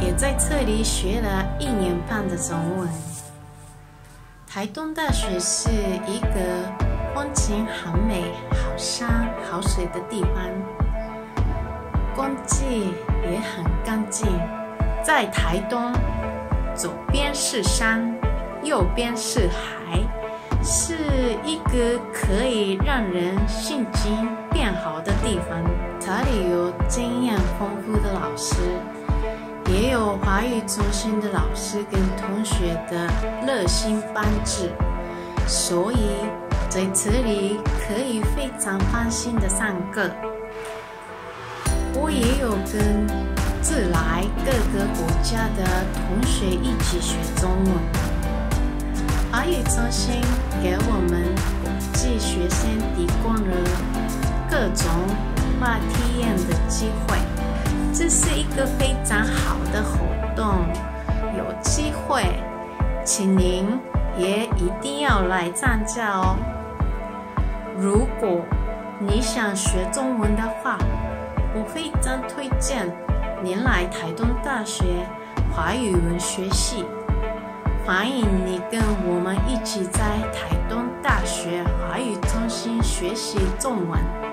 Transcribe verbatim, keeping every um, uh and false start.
也在这里学了一年半的中文。台东大学是一个风景很美、好山好水的地方，空气也很干净。在台东，左边是山，右边是海，是一个可以让人心情变好的地方。这里有经验丰富的老师，也有华语中心的老师跟同学的热心帮助，所以在这里可以非常放心的上课。我也有跟自来各个国家的同学一起学中文。华语中心给我们国际学生提供了各种文化体验的机会，这是一个非常好的活动。有机会，请您也一定要来参加哦。如果你想学中文的话，我非常推荐您来台东大学华语文学系。欢迎你跟我们一起在台东大学华语中心学习中文。